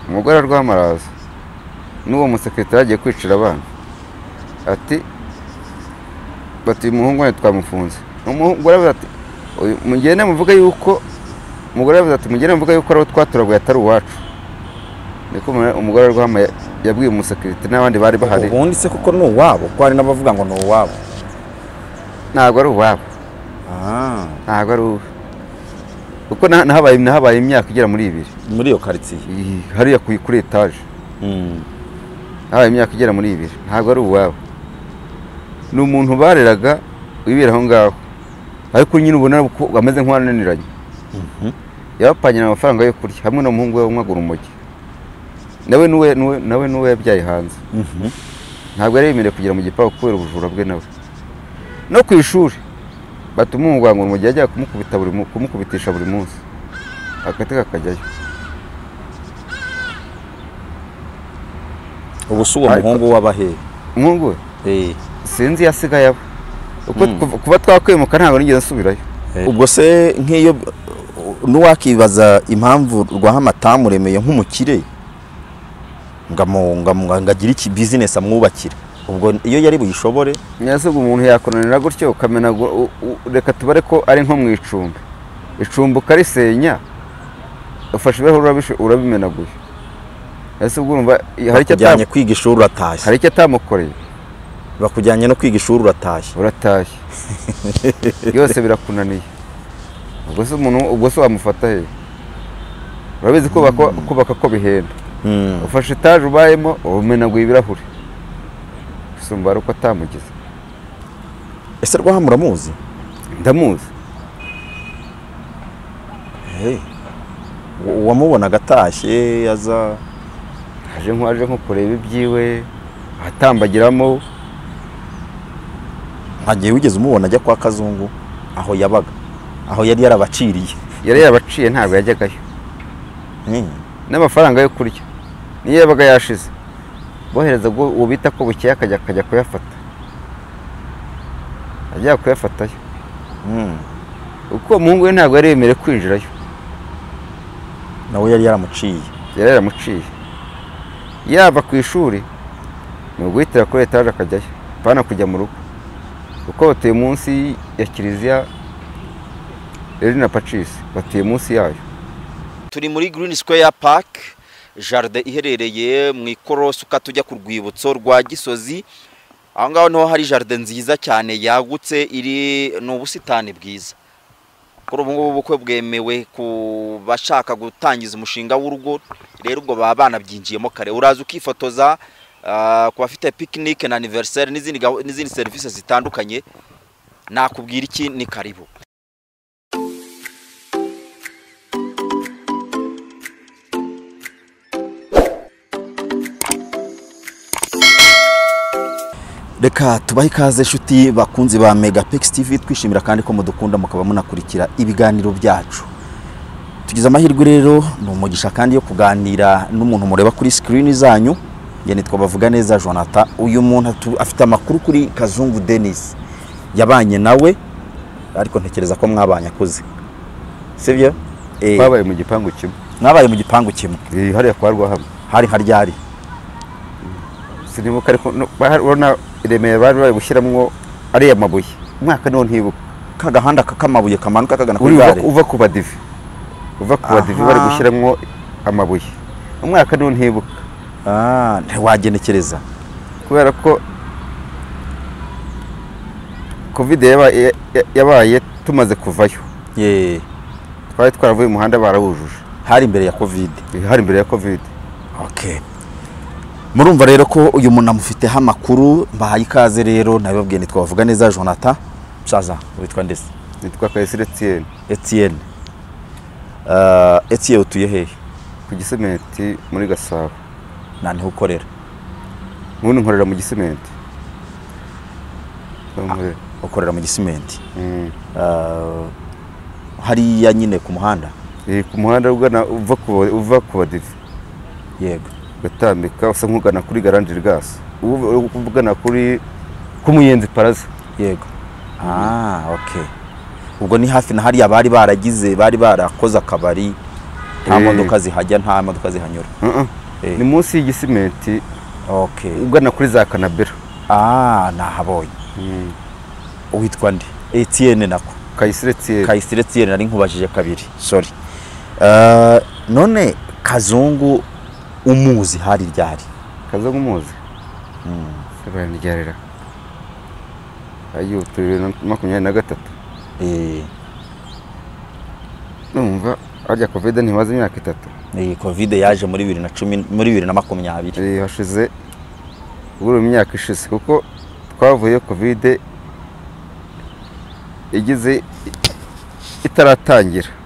umugore arwamaraza n'uwo musekretari agiye kwicira abana ati bati umuhungu we twamufunze umugore avuga ati mugende muvuga yuko umugore avuga ati mugende muvuga yuko ari twaturaguye atari uwacu niko umugore arwama yabwiye umusekretari n'abandi bari bahari ubundi se kuko ni uwabo ko hari n'abavuga ngo ni uwabo ntabwo ari uwabo ntabwo ari uwe kuko nahabaye imyaka igera muri 2 muri iyo quartier hariya kuri etage habaye imyaka igera muri 2 ntabwo ari uwabo ni umuntu bareraga wibera aho ngaho ariko nyine ubona ko ameze nk'uwananiranye yabapanye amafaranga yo kurya hamwe n'umuhungu we umwagura umugi nawe nuwe yabyaye hanze ntabwo yari yemerewe kugera mu gipangu kubera ubujura bwe nawe no ku ishuri batuma umuganga mu gihe ajya kumukubitisha buri munsi akateka akajyayo ubu si uwo muhungu w'abahe umuhungu we sinzi yasigaye abo uko kuba twakwimuka ntabwo nigeze nsubirayo ubwo se nk'iyo n'uwakibaza impamvu rwahamatamu-remeye nk'umukire ngagira iki business amwubakira ubwo iyo yari buyishobore nyase umuntu yakonanira gutyo ukamena reka tubare ko ari nko mu icumbi ukarisenya ufashe ibihuru urabimenaguye ese ubwo urumva hari icyo atamujyanye kwiga ishuri uratashye hari icyo atamukoreye bakujyanye no kwiga ishuri uratashye yose birakunaniye ubwo se wamufata he urabizi kubaka ko bihenda ufashe etaje ubayemo umenaguye ibirahuri usumba ari uko atamugize ese Rwahamuramuzi ndamuzi wamubonaga atashye aza aje nko kureba ibyiwe atambagiramo ntagiye wigeze umubona ajya kwa Kazungu aho yabaga aho yari yarabaciye ntabwo yajyagayo n'amafaranga yo kurya niyo yabaga yashize bohereza uwo bita ko bukeye akajya kuyafata ajya kuyafatayo uko umuhungu we ntabwo yari yemerewe kwinjirayo nawe yari yaramuciye yava ku ishuri ni uguhitira kuri etaje akajyayo apana kujya mu rugo kuko batuye munsi ya kiliziya Regina Pacis batuye munsi yayo turi muri Green Square Park jardin iherereye mu ikorosi ukatujya ku rwibutso rwa Gisozi aho ngaho niho hari jardin nziza cyane yagutse iri n'ubusitani bwiza kuri ubu ngubu bukwe bwemewe ku bashaka gutangiza umushinga w'urugo rero ubwo baba banabyinjiyemo kare uraza ukifotoza ku bafite picnic na anniversaire n'izindi services zitandukanye nakubwira iki ni karibu reka tubahe ikaze inshuti bakunzi ba Megapex TV twishimira kandi ko mudukunda mukaba munakurikira ibiganiro byacu tugize amahirwe rero ni umugisha kandi yo kuganira n'umuntu mureba kuri screen zanyu yene twabavuga neza Jonathan uyu muntu afite amakuru kuri Kazungu Denis yabanye nawe ariko ntekereza ko mwabanye akuze sivyo babaye mu gipangu kimwe mwabaye mu gipangu kimwe hariya kwa Rwahama hari haryari sinibuka ariko barona iremeye bari gushiramwo ari amabuye umwaka niho ntibuka kagahanda kakamabuye kamanuka kagana kuri gare uva ku badivi bari gushiramwo amabuye umwaka niho ntibuka ntiwagenekereza kubera ko covid yabaye tumaze kuvayo twari twaravuye umuhanda barawujuje hari imbere ya covid okay murumva rero ko uyu muntu amufiteho amakuru mbahaye ikaze rero nabibabwiye nitwavuga neza Jonathan Shaza witwa ndese nitwa Kayisire Etienne Etienne utuye hehe ku Gisementi muri Gasabo nani ukorera umuntu nkorera mu Gisementi ukorera mu Gisementi hariya nyine ku muhanda ku muhanda uva ku badivi yego gatambika usa nkugana kuri Garande Gas uvugana kuri Kumuyenzi Plaza yego okay ubwo ni hafi na hariya bari barakoze akabari nta modoka zihajya nta modoka zihanyura. ni munsi y'igisimenti Okay. ugana kuri za Kanabera. Nahabonye. Witwa nde? Etienne nako. Kayisire Etienne nari nkubajije kabiri. Sorry. None Kazungu umuzi hari ryari? Kazungu umuzi? Sebana ryarera. Ayo 2023. Numva ajya Covid ntimaze imyaka 3. Covid yaje muri 2010 muri 2020. Hashize uburo imyaka ishize kuko twavuye Covid igize itaratangira.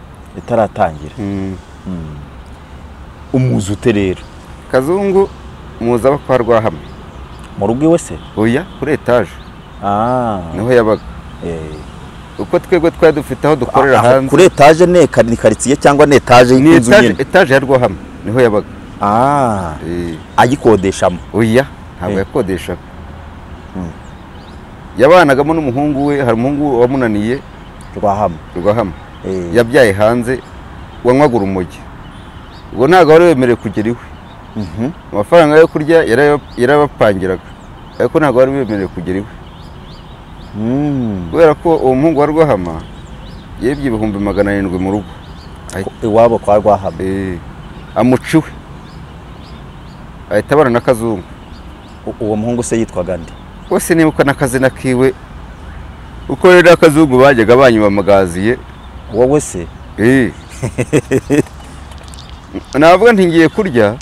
Umuzi ute rero? Kazungu muza aba kwa Rwahama. Mu rugo iwe se? Oya kuri etage. Niho yabaga. Uko twebwe twari dufite aho dukorera hanze. Kuri etage ne quartier cyangwa ne etage y'inzu nyine? Etage ya Rwahama niho yabaga. Ayikodeshamo? Oya ntabwo yakodeshaga. Yabanagamo n'umuhungu we, hari umuhungu wamunaniye Rwahama. Yabyaye hanze wanywaga urumogi. Ubwo ntabwo wari wemerewe kugera iwe. Amafaranga yo kurya yarabapangiraga. Ariko ntabwo wari wemerewe kugera iwe. Kubera ko uwo muhungu wa Rwahama yebye 700 mu rugo. Iwabo kwa Rwahama. Amuciwe. Ahita abana na Kazungu. Uwo muhungu se yitwaga nde? Wose nibuka n'akazina kiwe. Uko rero Kazungu bajyaga banywa magaziye. Wowe se? Navuga nti ngiye kurya.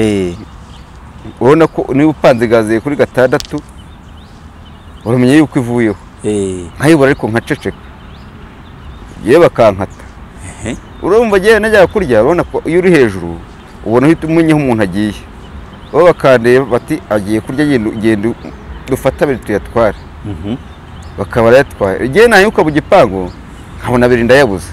Ubona ko niba upanze gaziye kuri 6 uramenye yuko ivuyeho. Nkayibura ariko nkaceceka. Ye bakankata. Urumva giye najya kurya urabona ko iyo uri hejuru ubona uhita umunyeho umuntu agiye. Bo bakandeba bati agiye kurya genda dufata biri tuyatware. Bakaba yatwaye. Igihe nayuka mu gipango nkabona biri ndayabuze.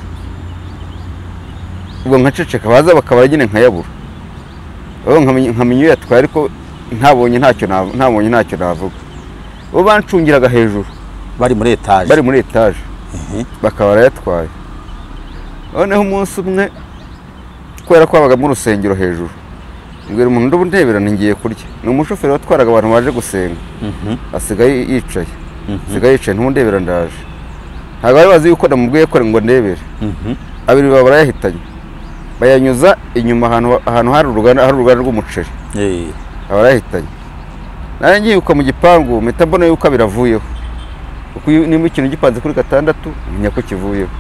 Ubwo nkaceceka baza bakaba nyine nkayabura. Bo nkamenye yatwaye ariko ntabonye ntacyo navuga. Bo bancungiraga hejuru bari muri etage. Bakaba yatwaye. Noneho umunsi umwe kwera kwabaga mu rusengero hejuru. Mbwira umuntu ndubundebera ngiye kurya. Ni umushoferi watwaraga abantu baje gusenga. Asigaye yicaye. Ntundebera ndaje. Ntabwo bari bazi yuko namubwiye ko ngo ndebere. Abiri babara yahitanye. Bayanyuza inyuma ahantu hari uruganda rw'umuceri. Abarahitanye. Nari ngiye uko mu gipangu mpita mbona yuko biravuyeho. Kuko niba ikintu gipanze kuri 6 menya ko kivuyeho.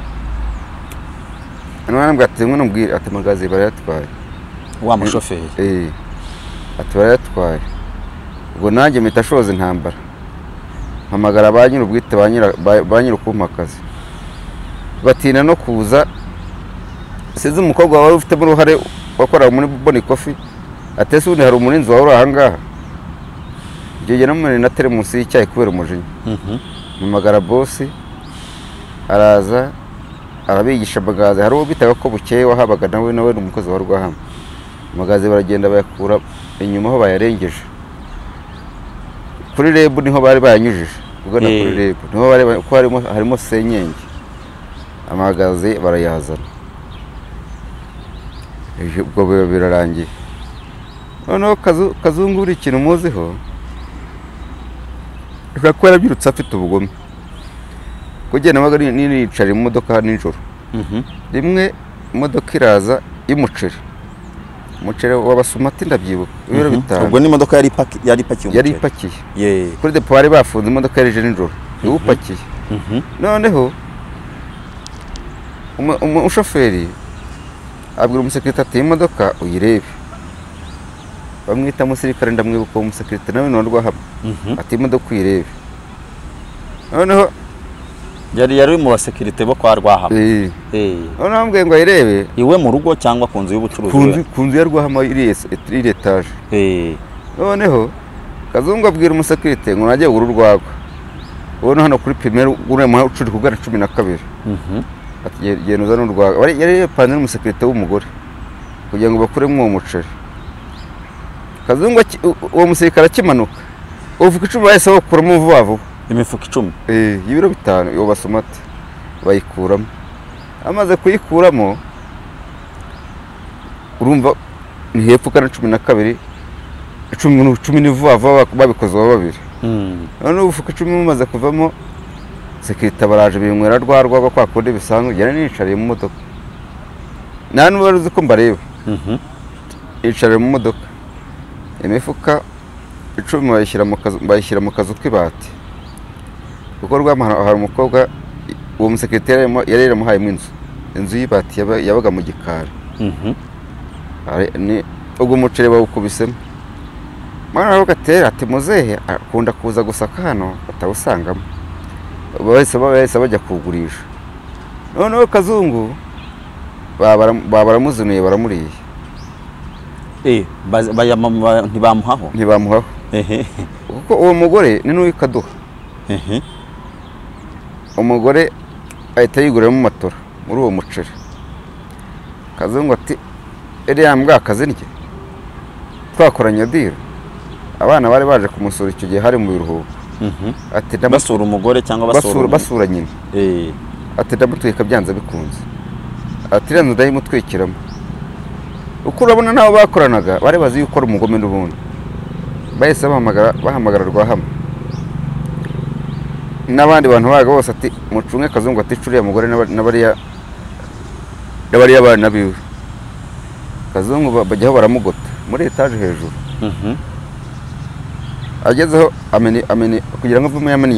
None mbwate mwe numbwira ati magazi barayatwaye. Wa mushoferi. Ati barayatwaye. Ubwo nanjye mpita shoza intambara. Mpamagara banyira ubwite banyira kumpakazi. Batina no kuza size umukobwa wari ufite uruhare wakora muri Boni Coffee. Atese undi hari umurinzi wawe ahangaha. Jeje namwe na telemusi y'icyayi kubera umujinya. Mpamagara boss araza arabigisha magazi. Hari uwo bitaga ko bukeye wahabaga nawe n'umukozi wa Rwahama. Magazi baragenda bayakura inyuma aho bayarengeje. Kuri rebu niho bari bayanyujije. Ubwo na kuri rebu niho bari ko harimo senyenge. Amagazi barayazana. Ubwo birarangiye. Noneho Kazungu uri ikintu muziho. Ukakwera byirutse afite ubugome. Kugenda nabaga nicara mu modoka nijoro. Rimwe imodoka iraza y'umuceri. Umuceri w'abasumati ndabyibuka. Ibiro bitanu. Ubwo ni imodoka yari ipakiye. Kuri depo bari bafunze imodoka yarije nijoro. Upakiye. Noneho umushoferi abwira umusekirite ati imodoka uyirebe. Bamwita umusirikare ndamwibuka umusekirite nawe no Rwahama. Ati imodoka uyirebe. Noneho yari mu basekirite bo kwa Rwahama. Noneho ambwiye ngo ayirebe. Iwe mu rugo cyangwa ku nzu y'ubucuruzi? Ku nzu ya Rwahama iri etage. Noneho Kazungu abwira umusekirite ngo najye ugura urwagwa. Ubona hano kuri primaire urema ucuri kugana 12. Ati genda uzana urwagwa. Yari yapanze n'umusekirite w'umugore kugira ngo bakuremo uwo muceri. Kazungu uwo musirikare akimanuka. Uvuga 10 bahise bakuramo vuba vuba. Imifuka 10. Ibiro bitanu yo basomate bayikuramo. Amaze kuyikuramo urumva ni hepfo kana 12 10 ni vuba babikoze babiri none ufuka 10 mumaze kuvamo sekirite baraje binywera rwarwa kwa kundi bisanzwe jyana nicariye mu modoka nani baruzi ko mbareba icariye mu modoka imifuka 10 bayishyira mu kazu k'ibati kuko rwamahara hari umukobwa uwo musekirite yari yaramuhaye inzu y'ibati yabaga mu gikari ni ubwo umuceri bawukubisemo mwana nawe gatera ati muzehe akunda kuza gusaka hano batawusangamo bahise bajya kugurisha noneho Kazungu baramuzunuye baramuriye ntibamuhaho kuko uwo mugore ni n'uw'ikaduha umugore ahita yiguramo matora muri uwo muceri Kazungu ati iriya mbwa akazi ndye twakoranye diro abana bari baje kumusura icyo gihe hari mu biruhuko ati basura umugore cyangwa basura nyina ati ndamutwika byanze bikunze ati rero ndayimutwikiramo uko urabona nabo bakoranaga bari bazi yuko ari umugome n'ubundi bahise bahamagara Rwahama n'abandi bantu baga bose ati mucunge Kazungu ati curiya mugore n'abariya bana biwe Kazungu bajyaho baramugota muri etaje hejuru agezeho ameni kugira ngo avemo yamenye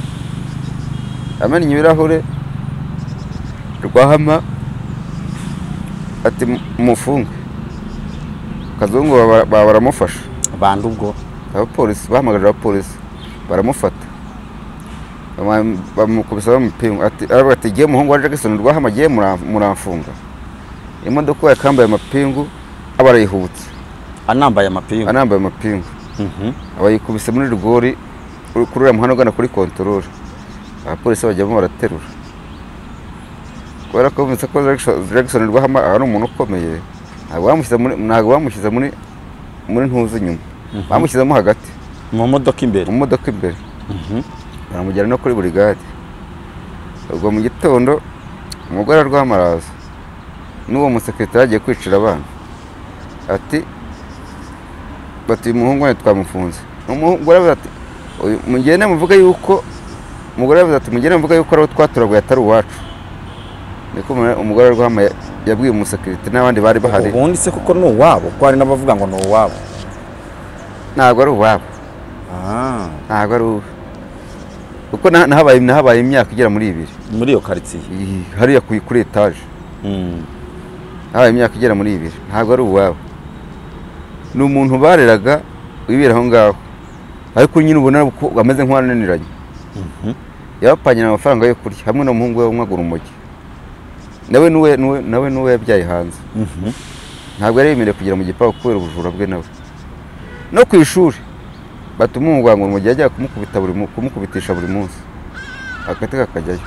ibirahure Rwahama ati mufunge Kazungu baramufasha bandi ubwo abapolisi bahamagarira abapolisi baramufata bamukubisa bamupinga ati giye muhungu wa Jackson Rwahama giye muramfunga imodoka yakambaye amapingu abarayihutse anambaye amapingu abayikubise muri rugori kuri uriya muhanda ugana kuri control abapolisi bajyamo baraterura kubera ko bumvise ko Jackson Rwahama ari umuntu ukomeye ntabwo bamushyize muri ntuzi inyuma bamushyizemo hagati mu modoka imbere baramujyana no kuri burigade ubwo mu gitondo umugore arwamaraza n'uwo musekirite yagiye kwicira abana ati bati umuhungu we twamufunze umugore aravuga ati mugende muvuga yuko ari twaturaguye atari uwacu niko umugore Rwahama yabwiye umusekirite n'abandi bari bahari ubundi se kuko ni uwabo ko hari n'abavuga ngo ni uwabo ntabwo ari uwabo ntabwo ari uwe kuko nahabaye imyaka igera muri 2 muri iyo quartier hariya kuri etaje habaye imyaka igera muri 2 ntabwo ari uwabo ni umuntu bareraga wibera aho ngaho ariko nyine ubona ko bameze nk'abananiranye yabapanyira amafaranga yo kurya hamwe n'umuhungu we umwagura umugi nawe nuwe yabyaye hanze ntabwo yari yemerewe kugera mu gipangu kubera ubujura bwe nawe no ku ishuri batuma umuganga mu gihe ajya kumukubitisha buri munsi akateka akajyayo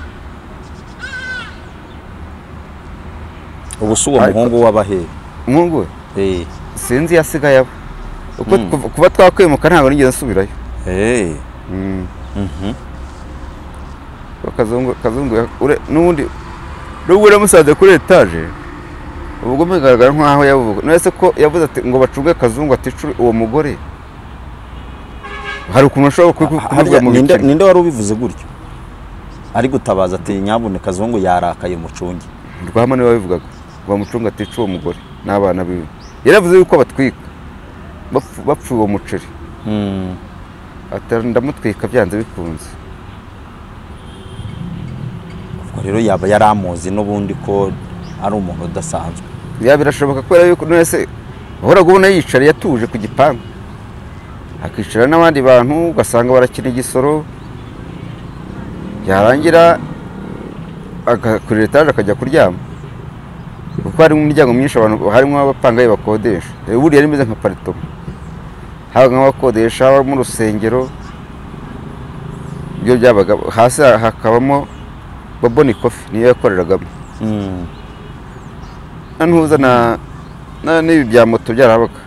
ubu si uwo muhungu w'abahe umuhungu we sinzi yasigaye abo uko kuba twakwimuka ntabwo nigeze nsubirayo Kazungu n'ubundi uramusanze kuri etaje ubwo bigaragara nk'aho yavuga nese ko yavuze ati ngo bacunge Kazungu ati uwo mugore hari ukuntu ashobora kuvuga mu bikini ninde wari ubivuze gutyo ari gutabaza ati nyabune Kazungu yarakaye mucunge Rwahama niwe wabivugaga ngo mucunge ati uwo mugore n'abana biwe yaravuze yuko batwika bapfuye uwo muceri ndamutwika byanze bikunze rero yaba yaramuzi n'ubundi ko ari umuntu udasanzwe birashoboka kubera yuko nese ahora gubona yicariye atuje ku gipangu akicara n'abandi bantu ugasanga barakina igisoro yarangira kuri etaje akajya kuryama kuko hari imiryango myinshi abantu harimo abapangaye bakodesha buriya rimeze nka paritoma haba nk'abakodesha haba mu rusengero ibyo byabaga hasi hakabamo Boboni Coffee niyo yakoreragamo ntuza n'ibi bya moto byarabaga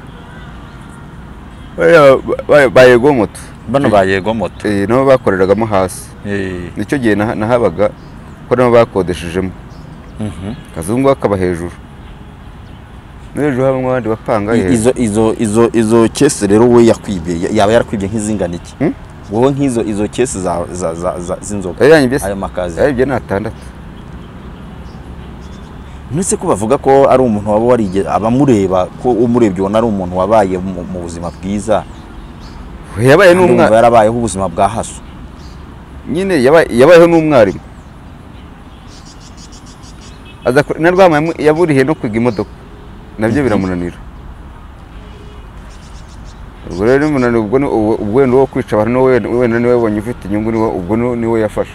bayego moto bano bayego moto nabo bakoreragamo hasi nicyo gihe nahabaga ko nabo bakodeshejemo Kazungu akaba hejuru n'ejo hamwe abandi bapanga izo kese rero we yakwibye yaba yarakwibye nk'izingana iki wowe izo kese z'inzoga ayo makazi ayibye ni 6. nese ko bavuga ko ari umuntu waba warige abamureba ko umurebye ubona ari umuntu wabaye mu buzima bwiza yabaye n'umwarimu yarabayeho ubuzima bwa haso nyine yabayeho n'umwarimu aza na Rwama yaburihe no kwiga imodoka nabyo biramunanira ubwo rero umunaniro ubwo ni wo kwica abantu wenda niwe wabonye ufite inyungu ubwo niwe yafasha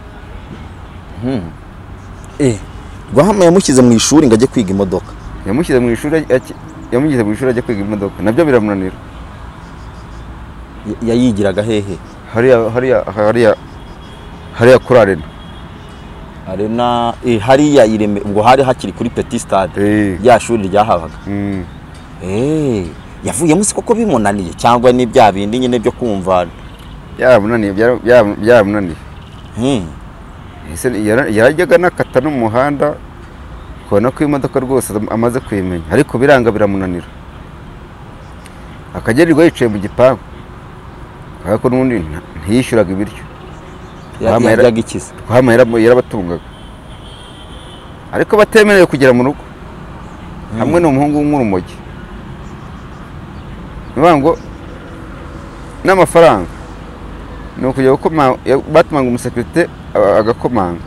Rwama yamushyize mu ishuri ngo ajye kwiga imodoka yamushyize mu ishuri ajya kwiga imodoka nabyo biramunanira yayigiraga hehe hariya kuri arena hariya ireme ubwo hari hakiri kuri Petit Stade ya shuri ryahabaga yavuyemo se koko bimunaniye cyangwa ni bya bindi nyine byo kumva byamunaniye yarajyaga nakata no mu muhanda kubona ko imodoka rwose amaze kuyimenya ariko biranga biramunanira akagerirwa yicaye mu gipangu ariko n'ubundi ntiyishyuraga ibiryo yajyaga ikiza Rwama yarabatungaga ariko batemerewe kugera mu rugo hamwe n'umuhungu w'urumogi niyo ngo n'amafaranga ni ukujya batumanga umusekirite agakomanga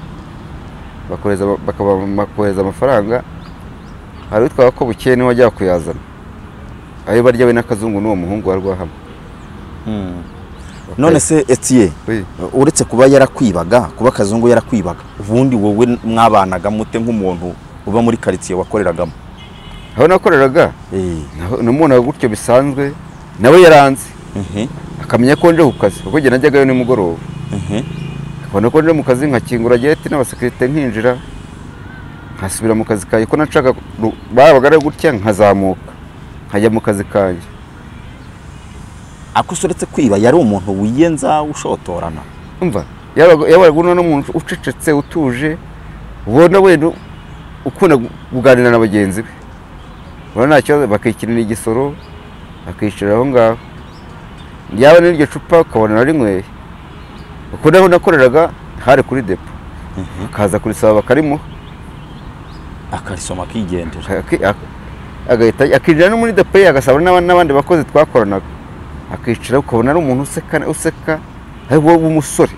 bakohereza amafaranga hari witwaga ko bukeye niwe wajyaga kuyazana ayo barya we n'akazungu n'uwo muhungu wa Rwahama none se Etiye uretse kuba yarakwibaga kuba akazungu yarakwibaga ubundi wowe mwabanaga mute nk'umuntu uba muri quartier wakoreragamo aho nakoreraga namubonaga gutyo bisanzwe nawe yaranze akamenya ko nje ku kazi kuko njye najyagayo nimugoroba akabona ko nje mu kazi nkakingura gate n'abasekirite nkinjira nkasubira mu kazi kanjye ko nashaka babaga ari gutya nkazamuka nkajya mu kazi kanjye akusoretse kwiba yari umuntu wiyenza ushotorana umva yabaga n'umuntu ucecetse utuje ubona wenda ukunda kuganira na bagenzi be ubona nta kibazo bakikinira igisoro bakicira aho ngaho yaba n'iryo cupa ukabona narinyweye uko naho nakoreraga hari kuri depo akaza kurisaba bakarimuha akarisoma akigendera agahita akinjira no muri depo agasaba n'abandi bakozi twakoranaga akicara ukabona ari umuntu useka ari wowe umusore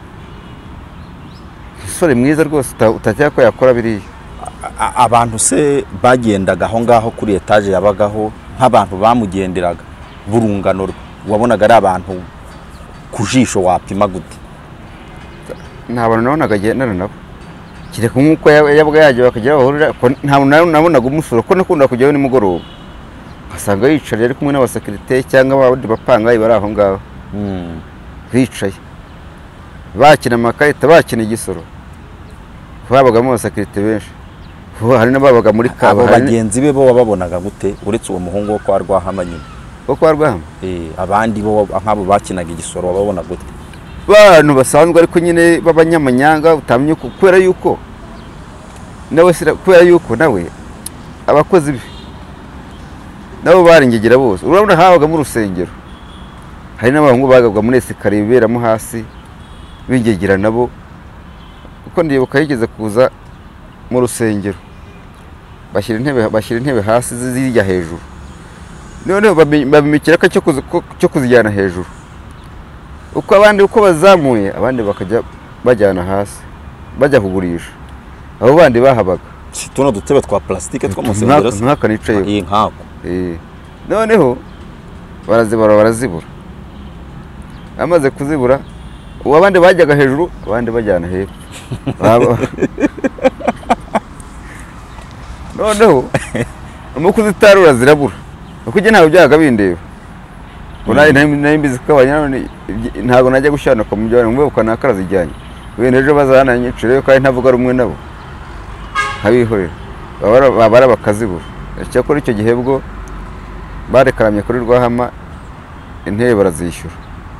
mwiza rwose utajya ko yakora biriya abantu se bagendaga aho ngaho kuri etaje yabagaho nk'abantu bamugenderaga burungano wabonaga ari abantu ku jisho wapima gute nta bantu nabonaga agendana nabo kireka nk'uko yabaga yagiye bakajya bahurira nta nabonaga umusoro ko nakunda kujyayo nimugoroba asanga yicaye ari kumwe n'abasekirite cyangwa abandi bapangayi bari aho ngaho bicaye bakina amakarita bakina igisoro babagamo abasekirite benshi hari n'ababaga muri abo bagenzi be bo wababonaga gute uretse uwo muhungu wo kwa Rwahama nyine wo kwa Rwahama abandi bo nk'abo bakinaga igisoro wababona gute bantu basanzwe ariko nyine b'abanyamanyanga utamye kubera yuko nawe abakozi be nabo baringegera bose urabona habaga mu rusengero hari n'abahungu bagabwa muri esikariye biberamo hasi bingegera nabo uko ndibuka yigeze kuza mu rusengero bashyira intebe hasi zirya hejuru noneho babimikira cyo kuzijyana hejuru uko abandi uko bazamuye abandi bakajya bajyana hasi bajya kugurisha abo bandi bahabaga tuno dutebe twa plastique two mu rusengero nkaka nicaye nkako noneho barazibura amaze kuzibura uwo abandi bajyaga hejuru abandi bajyana hepfo noneho mu kuzitarura zirabura kuko njye ntabwo byaga bindeba nari mbizi ko ntabwo najya gushyanuka mu byaro ngo ukanakara zijyanye wenda ejo bazana nyiciro kandi ntavuga rumwe nabo nkabihorera babara bakazibura cyakora icyo gihe bwo barekaramye kuri Rwahama intebe barazishyura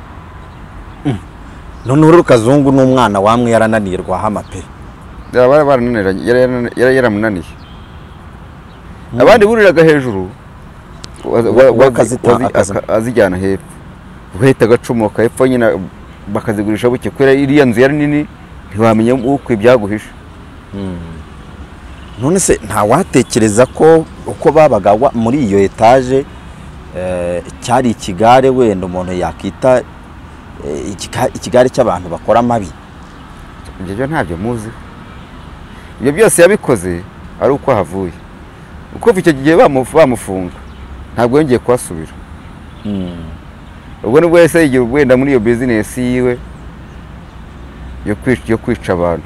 none uru Kazungu n'umwana wamwe yarananiye Rwahama pe yari yaramunaniye abandi buriraga hejuru Akazita- azijyana hepfo uhita agacomoka hepfo nyine bakazigurisha buke kubera iriya nzu yari nini ntiwamenya uko ibyaguhisha. none se ntawatekereza ko uko babaga muri iyo etaje cyari ikigare wenda umuntu yakita ikigare cy'abantu bakora amabi? ibyo ntabyo muzi. Ibyo byose yabikoze ari uko havuye, uko icyo gihe bamufunga ntabwo yongeye kuhasubira. ubwo nibwo yahise yigira wenda muri iyo bizinesi yiwe yo kwica abantu.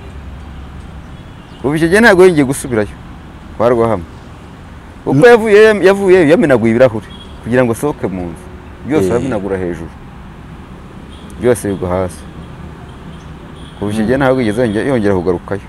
ubu icyo gihe ntabwo yongeye gusubirayo kwa Rwahama, uko yavuye yamenaguye ibirahuri kugira ngo asohoke mu nzu, byose aramenagura hejuru, byose bigwa hasi. ubu icyo gihe ntabwo yigeze yongera kugarukayo.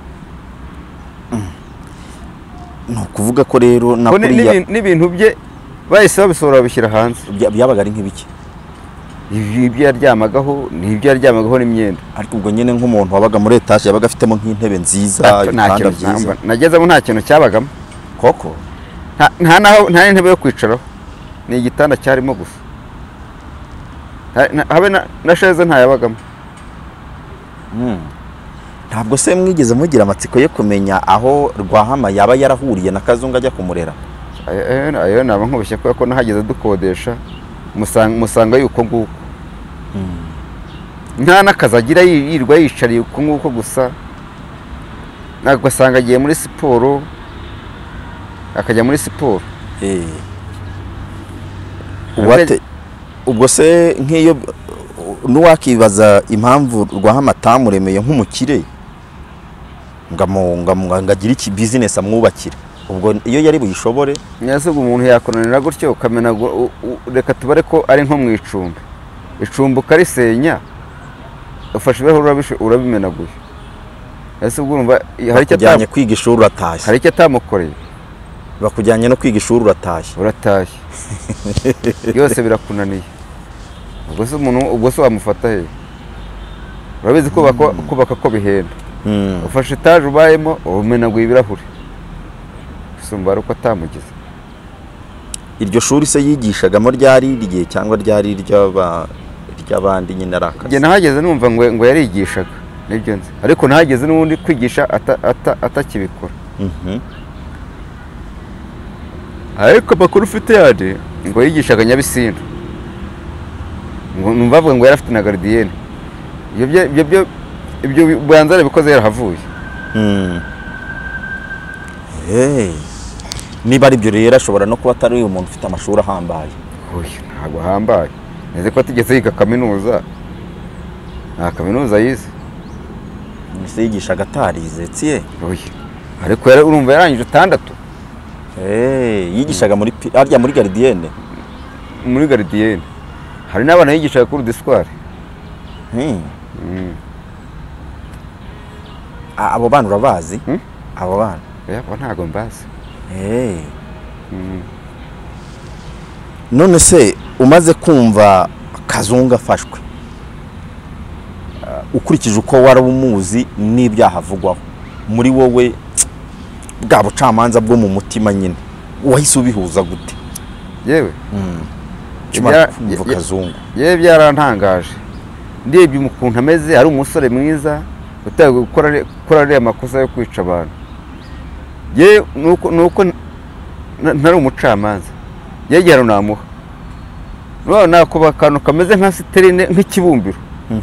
ni ukuvuga ko rero na kuriya n'ibintu bye bahise babisohora babishyira hanze. byabaga ari nk'ibiki? ibyo yaryamagaho n'ibyo yaryamagaho n'imyenda. ariko ubwo nyine nk'umuntu wabaga muri etaje yabaga afitemo nk'intebe nziza, ibitanda byiza. nagezemo nta kintu cyabagamo koko, nta n'intebe yo kwicaraho, ni igitanda cyarimo gusa, habe na sheze ntayabagamo. ntabwo se mwigeze mugira amatsiko yo kumenya aho Rwahama yaba yarahuriye na Kazungu ajya kumurera? ayo naba nkubeshye kubera ko nahageze dukodesha musanga yuko nguko, nta n'akazi agira, yirwa yicariye uko nguko gusa. agasanga agiye muri siporo, akajya muri siporo. ubwo se nk'iyo n'uwakibaza impamvu Rwahama atamuremeye nk'umukire ngo agire iki bizinesi amwubakira, ubwo iyo yari buyishobore. nyasuga umuntu yakonanira gutyo ukamena reka tubare ko ari nko mu icumbi ukarisenya, ufashe ibirahuri urabimenaguye. ese ubwo urumva hari icyo bakujyanye kwiga ishuri uratashye, hari icyo atamukoreye. bakujyanye no kwiga ishuri uratashye byose birakunaniye. ubwo se wamufata he? urabizi kubaka ko bihenda. ufashe etaje ubayemo umenaguye ibirahuri, usumba uko atamugize. iryo shuri se yigishagamo ryari igihe cyangwa ryari iry'abandi nyine ari akazi? njye nahageze numva ngo yarigishaga, nibyo nzi, ariko nahageze n'ubundi kwigisha atakibikora. ariko amakuru ufite yandi ngo yigishaga Nyabisindu, numva bavuga ngo yari afite na garidiyene. ibyo buyanza yarabikoze yarahavuye. niba ari byo rero ashobora no kuba atari umuntu ufite amashuri ahambaye. ntabwo ahambaye, nzi ko atigeze yiga kaminuza, nta kaminuza yize. ese yigishaga atarize tsiye? ariko urumva yarangije 6. yigishaga muri garidiyene. muri garidiyene hari n'abana yigishaga kuri diswari. abo bana urabazi? abo bana ntabwo mbazi. none se umaze kumva Kazungu afashwe, ukurikije uko wari umuzi n'ibyaha avugwaho, muri wowe bwa bucamanza bwo mu mutima nyine wahise ubihuza gute? yewe Kazungu yewe byarantangaje, ndebye ukuntu ameze, ari umusore mwiza utaye gukora ariya makosa yo kwica abantu. yewe nuko ntari umucamanza, yegera namuha nako akantu kameze nka siterine, nk'ikibumbiro,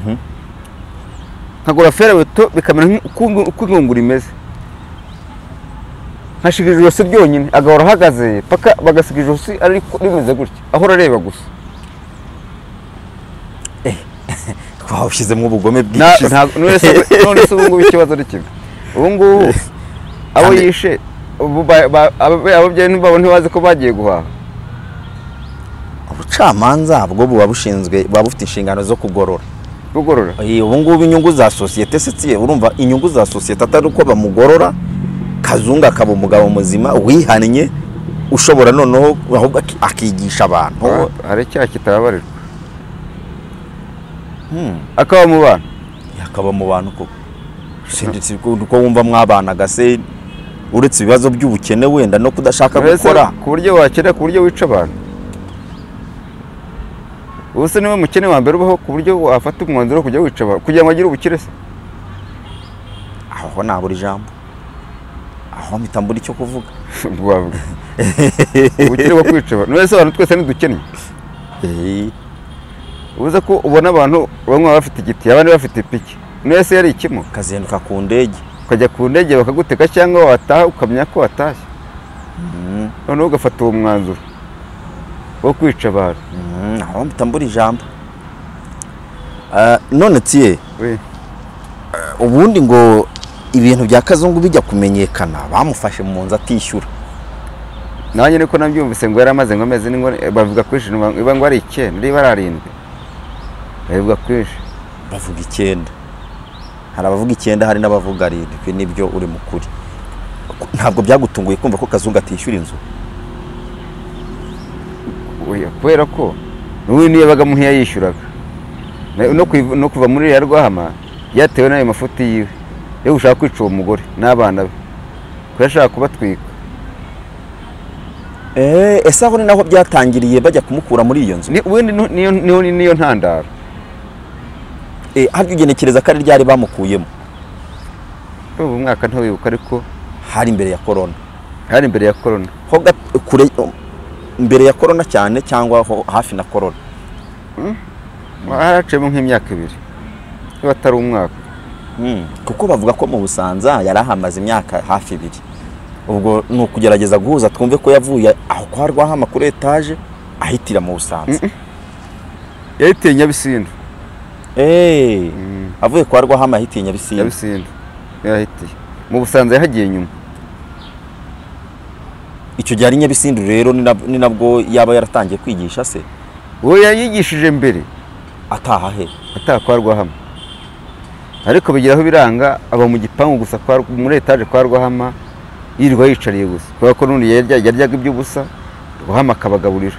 nkagura ferabeto bikamera uko ingunguru imeze, nkashiga ijosi ryonyine, agahora ahagaze paka bagasiga ijosi ariko rimeze gutya, ahora areba gusa. twawushyizemo ubugome bwinshi. none se ubu ngubu ikibazo ni kimwe, ubu ngubu abo yishe ababyeyi ntibazi ko bagiye guhaha. ubucamanza bwo buba bufite inshingano zo kugorora. ubu ngubu inyungu za sosiyete se tsiye, urumva inyungu za sosiyete atari uko bamugorora, Kazungu akaba umugabo muzima wihannye, ushobora noneho ahubwo akigisha abantu. hari icyaha kitababarirwa, akaba mu bantu. akaba mu bantu koko. ko wumva mwabanaga se uretse ibibazo by'ubukene wenda no kudashaka Mbese gukora ku buryo wakena ku buryo wica abantu ubu se niwe mukene wa mbere ubaho ku buryo wafata umwanzuro wo kujya wica abantu kugira ngo agire ubukire se aho nabura ijambo aho mpita mbura icyo kuvuga wavuga ubukire bwo kwica abantu none se abantu twese ntidukennye ubuze ko ubona abantu bamwe baba bafite igiti abandi bafite ipiki none se yari ikimo ukazenduka ku ndege ukajya ku ndege bakaguteka cyangwa wataha ukamenya ko watashye noneho ugafata uwo mwanzuro wo kwica abantu aho mpita mbura ijambo none tiye ubundi ngo ibintu bya Kazungu bijya kumenyekana bamufashe mu nzu atishyura nanjye niko nabyumvise ngo yari amaze ngo ameze ngo bavuga kwinshi iba ngo ari 9 niba ari 7 bavuga kwinshi bavuga 9 hari abavuga 9 hari n'abavuga 7 nibyo uri mukuri ntabwo byagutunguye kumva ko Kazungu atishyura inzu kubera ko n'ubu niyo yabaga muhiya yishyuraga no kuva muri ya Rwahama yatewe n'ayo mafuti yiwe yo gushaka kwica uwo mugore n'abana be ko yashaka kubatwika ese aho ni naho byatangiriye bajya kumukura muri iyo nzu ubundi niyo ntandaro haryo ugenekereza ko ari ryari bamukuyemo ubu mwaka ntawibuka ariko hari imbere ya corona ho kure imbere ya corona cyane cyangwa hafi na corona haracemo nk'imyaka 2 niba atari umwaka kuko bavuga ko mu Busanza yari ahamaze imyaka hafi 2 ubwo ni ukugerageza guhuza twumve ko yavuye aho kwa Rwahama kuri etage ahitira mu Busanza yahitiye Nyabisindu avuye kwa Rwahama ahitiye Nyabisindu yahitiye mu Busanza yahagiye nyuma icyo gihe ari Nyabisindu rero ni nabwo yaba yaratangiye kwigisha se uwo yayigishije mbere ataha kwa Rwahama ariko bigiraho biranga aba mu gipangu gusa muri etage kwa Rwahama yirirwa yicariye gusa kubera ko n'undi yaryaga iby'ubusa Rwahama akabagaburira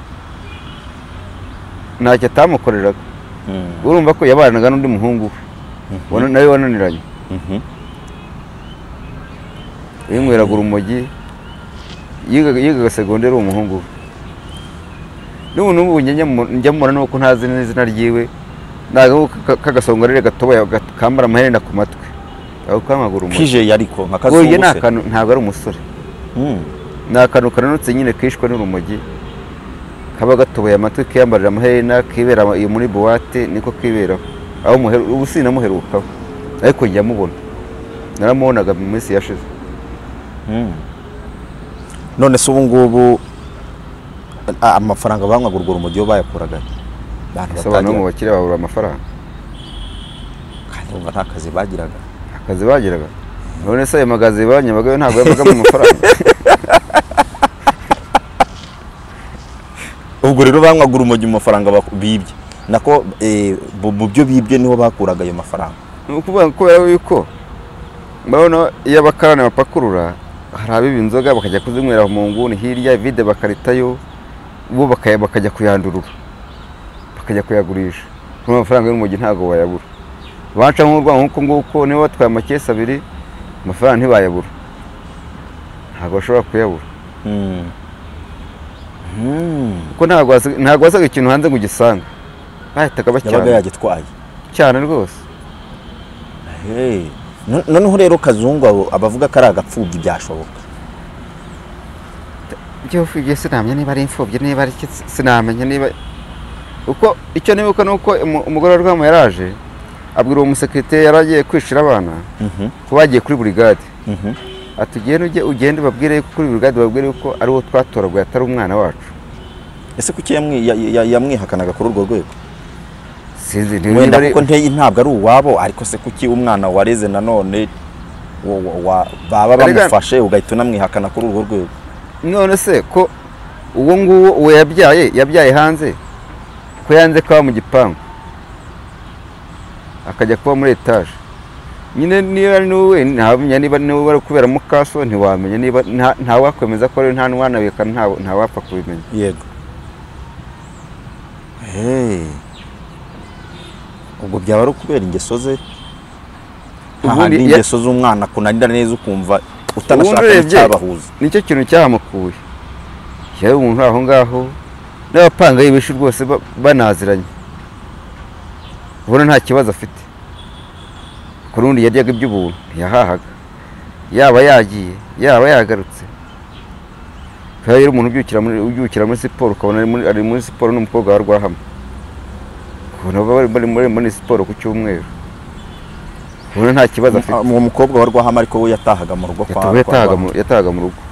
ntacyo atamukoreraga urumva ko yabanaga n'undi muhungu we nawe wananiranye yinyweraga urumogi yigaga segonderi uwo muhungu we n'ubu njya mubona nuko ntazi n'izina ryiwe ntabwo kagasongorere gatoya kambara amaherena ku matwi aho kamagura umuntu kije yariko nka Kazungu ntabwo ari umusore ni akantu kananutse nyine kishwe n'urumogi kaba gatoboye amatwi kiyambarira amaherena kibera iyo muri buwate niko kiberaho aho ubu sinamuherukaho ariko njya mubona naramubonaga mu minsi yashize none se ubu ngubu amafaranga bamwagurwa urumogi bayakuraga abantu mu bakire babura amafaranga kandi umva nta kazi bagiraga none se ayo magazi banyabagayo ntabwo yabagamo amafaranga ubwo rero bamwagura urumogi mu mafaranga bibye nako mu byo bibye niho bakuraga ayo mafaranga ni ukuvuga kubera yuko mbabona iyo abakarani bapakurura hari abiba inzoga bakajya kuzinywera mu nguni hirya vide bakaritayo bo bakajya kuyandurura bakajya kuyagurisha kuko amafaranga y'urumogi ntabwo wayabura baca nk'urwango nk'uko nguko niba batwaye amakesi 2 amafaranga ntibayabura ntabwo bashobora kuyabura kuko ntabwo wasaga ikintu hanze ngo ugisange bahitaga yabaga yagitwaye cyane rwose noneho rero Kazungu abavuga ko ari agapfubyi byashoboka byo fugiye sinamenya niba ari imfubyi niba ari sinamenya niba uko icyo nibuka nuko umugore wa Rwahama yaraje abwira uwo musekreteri yaragiye kwishira abana ko bagiye kuri brigade atugende ugende babwire ko kuri brigade babwire ko ari wo twatoraguye atari umwana wacu ese kuki yamwihakanaga kuri urwo rwego sinzi wenda kuko ntabwo ari uwabo ariko se kuki umwana wareze nanone baba bamufashe ugahita unamwihakana kuri urwo rwego none se ko uwo nguwo uwo yabyaye hanze ko yanze kuba mu gipangu akajya kuba muri etage nyine niba ari wowe ntabamenya niba niba bari kubera mu kaso ntiwamenya niba nta wakwemeza ko ari nta nwana beka nta wapfa kubimenya yego ubwo byaba ari kubera ingeso ze ubundi ingeso z'umwana kunanira neza ukumva utanashaka urebye, n'icyabahuza. nicyo kintu cyahamukuye. Yewe umuntu aho ngaho n'abapanga yibeshe rwose banaziranye, ubona nta kibazo afite. Ku rundi yaryaga iby'ubuntu ntiyahahaga, yaba yagiye yaba yagarutse. Kandi rero umuntu ubyukira muri siporo ukabona ari muri siporo n'umukobwa wa Rwahama, ubona bari muri siporo ku cyumweru, ubona nta kibazo afite. Uwo mukobwa wa Rwahama ariko we yatahaga mu rugo yatahaga mu rugo.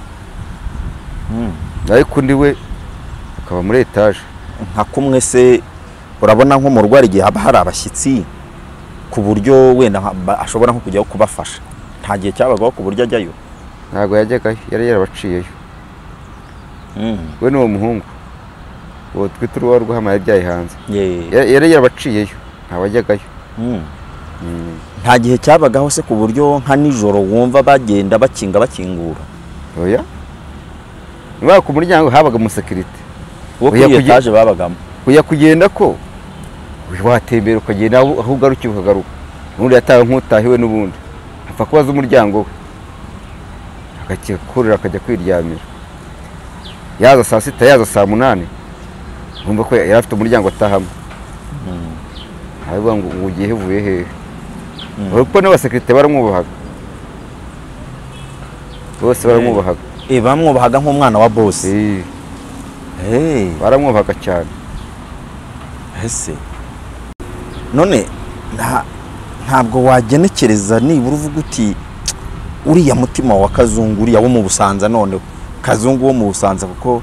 Ariko undi we akaba muri etaje. Nka kumwe se urabona nko mu rugo hari igihe haba hari abashyitsi ku buryo wenda ashobora nko kujyaho kubafasha, nta gihe cyabagaho ku buryo ajyayo? Ntabwo yajyagayo, yari yarabaciyeyo. We n'uwo muhungu uwo twita uruwa Rwahama yabyaye hanze, yari yarabaciyeyo, ntawajyagayo. Nta gihe cyabagaho se ku buryo nka nijoro wumva bagenda bakingura? Oya, niba ku muryango habaga umusekirite wo kuri etaje babagamo. Uya kugenda ko watembera ukagenda aho ugarukiye ukagaruka, n'undi yatawe nk'utahiwe n'ubundi apfa kubaza umuryango we, agakurira akajya kwiryamira. Yaza saa sita, yaza saa munani, urumva ko yari afite umuryango atahamo. Aravuga ngo ugiye hevuye hehe? Kuko n'abasekirite baramwubahaga, bose baramwubahaga. Bamwubahaga nk'umwana wa boss. Baramwubahaga cyane. Ese none ntabwo wagenekereza nibura uvuga uti uriya mutima wa Kazungu, uriya wo mu Busanza, noneho Kazungu wo mu Busanza, kuko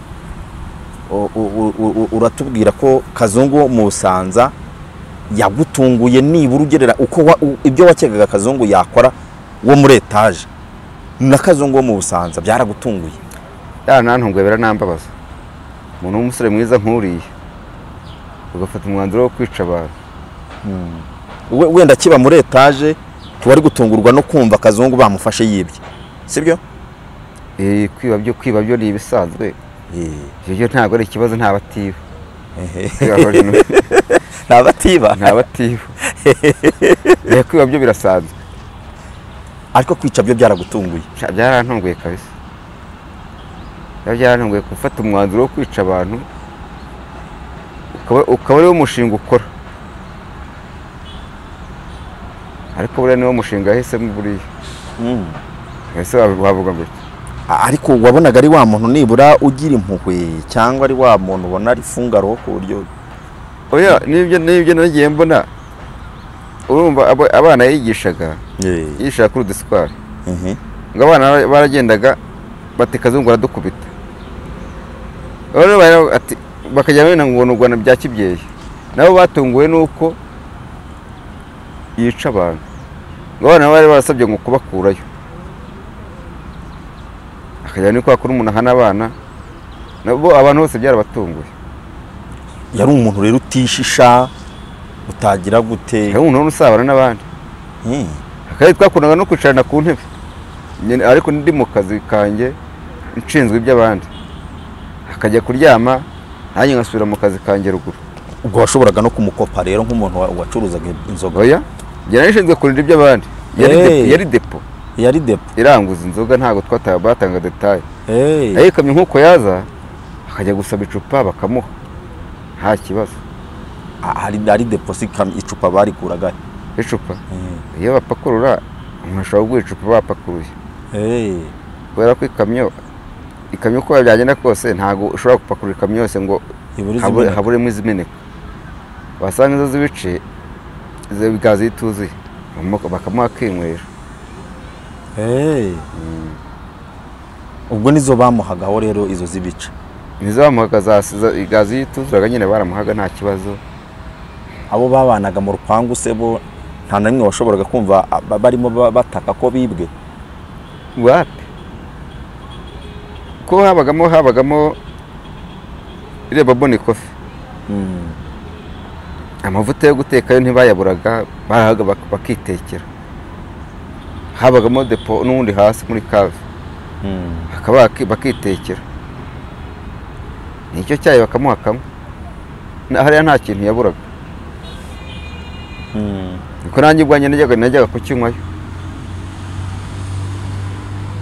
uratubwira ko Kazungu wo mu Busanza yagutunguye nibura ugerera uko ibyo wakekaga Kazungu yakora wo muri etaje na Kazungu wo mu Busanza byaragutunguye? Nantunguye, biranambabaza. Umuntu w'umusore mwiza nk'uriya ugafata umwanzuro wo kwica abantu. Wenda kiba muri etaje wari gutungurwa no kumva Kazungu bamufashe yibye, sibyo? Kwiba byo ni ibisanzwe. Ibyo ntabwo ari ikibazo, nta batiba. Nta batiba. Kwiba byo birasanzwe, ariko kwica byo byaragutunguye? Byarantunguye kabisa. Byarantunguye gufata umwanzuro wo kwica abantu, ukaba ariwo mushinga ukora. Ariko buriya niwo mushinga yahisemo buriya. Ese wavuga ngo ariko wabonaga ari wa muntu nibura ugira impuhwe, cyangwa ari wa muntu ubona ari fungaro ku buryo? Oya, nibyo nagiye mbona. Urumva abana yigishaga kuri uduswari, ngo abana baragendaga bati Kazungu aradukubita. Ati bakajya bena ngo u Rwanda bya kibyeyi, nabo batunguwe nuko yica abantu. Ngo abana bari barasabye ngo kubakurayo, akajya niko akora umuntu ahana abana, nabo abantu bose byarabatunguye. Yari umuntu rero utishisha, utagira gute, yari umuntu usabana n'abandi. Akari twakundaga no kwicarana ku ntebe, ariko ndi mu kazi kanjye nshinzwe iby'abandi, akajya kuryama nanjye ngasubira mu kazi kanjye ruguru. Ubwo washoboraga no kumukopa rero nk'umuntu wacuruzaga inzoga? Oya, njye narishinzwe kurinda iby'abandi. Yari depo iranguza inzoga, ntabwo batanga detaye. Yayikamye nk'uko yaza akajya gusaba icupa bakamuha, nta kibazo. Hari depo icupa barikuraga? Icupa iyo bapakurura umuntu ashobora kuguha icupa bapakuruye. Kubera ko ikamyo uko byagenda kose ntabwo ushobora gupakurura ikamyo yose ngo haburemo izimeneka. Wasanga izo z'ibice gazi ituzuye bakamuha akinywera. Ubwo nizo bamuhagaho rero, izo z'ibice nizo bamuhaga, gazi yituzuraga nyine baramuhaga nta kibazo. Abo babanaga mu rupangu se bo nta namwe washoboraga kumva barimo bataka ko bibwe? Wapi, ko habagamo ireba boni kofi. Amavuta yo guteka yo ntibayaburaga, barahaga bakitekera. Habagamo depo n'undi hasi muri kave, akaba bakitekera. Nicyo cyayi bakamuha kamwe, hariya nta kintu yaburaga. Niko nanjye ubwanjye najyaga kukinywayo.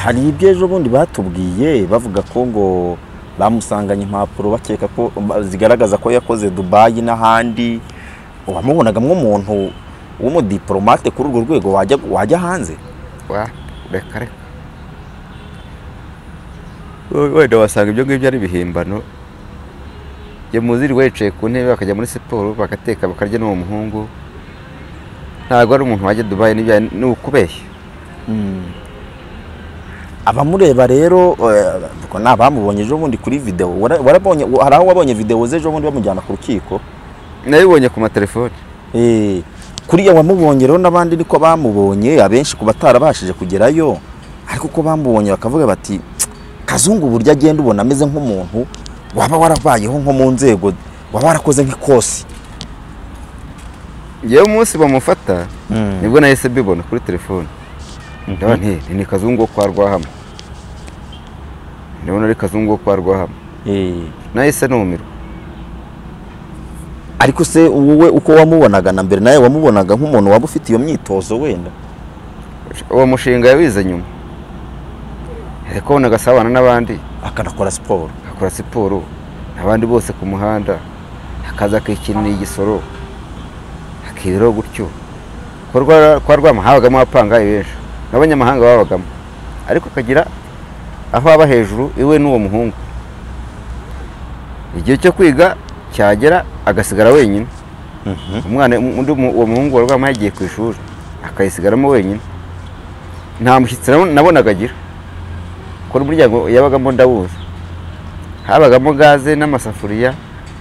hari ibyo ejo bundi batubwiye bavuga ko ngo bamusanganye impapuro bakeka ko zigaragaza ko yakoze Dubai n'ahandi. Wamubonaga nk'umuntu w'umudiplomate kuri urwo rwego wajya hanze? Reka wenda wasanga ibyo ngibyo ari ibihimbano. Jye muziri wicaye ku ntebe bakajya muri siporo bagateka bakarya n'uwo muhungu, ntabwo ari umuntu wajya Dubai, ni ukubeshya. Abamureba rero nabamubonye ejo bundi kuri video, warabonye hari aho wabonye video z'ejo bundi bamujyana ku rukiko? Nabibonye ku matelefone. Kuriya wamubonye rero n'abandi niko bamubonye, abenshi ku batarabashije kugerayo, ariko ko bamubonye bakavuga bati Kazungu burya agenda ubona ameze nk'umuntu waba warabayeho nko mu nzego, waba warakoze nk'ikosi. Yewe umunsi bamufata nibwo nahise mbibona kuri telefone. Ndaba ni Kazungu kwa Rwahama. Ndabona ari Kazungu kwa Rwahama. Nahise numirwa. Ariko se wowe uko wamubonaga na mbere nawe wamubonaga nk'umuntu waba ufite iyo myitozo wenda? Uwo mushinga yawize nyuma. Ariko nagasabana n'abandi akanakora siporo. Akora siporo abandi bose ku muhanda, akaza akikinira igisoro, akiriro gutyo. Kwa Rwama habagamo abapangayi benshi n'abanyamahanga babagamo, ariko akagira aho aba hejuru iwe n'uwo muhungu. Igihe cyo kwiga cyagera agasigara wenyine. Umwana uwo muhungu wa Rwama yagiye ku ishuri akayisigaramo wenyine, nta mushyitsi nabonaga agira. Kuri umuryango yabagamo ndawuzi, habagamo gaze n'amasafuriya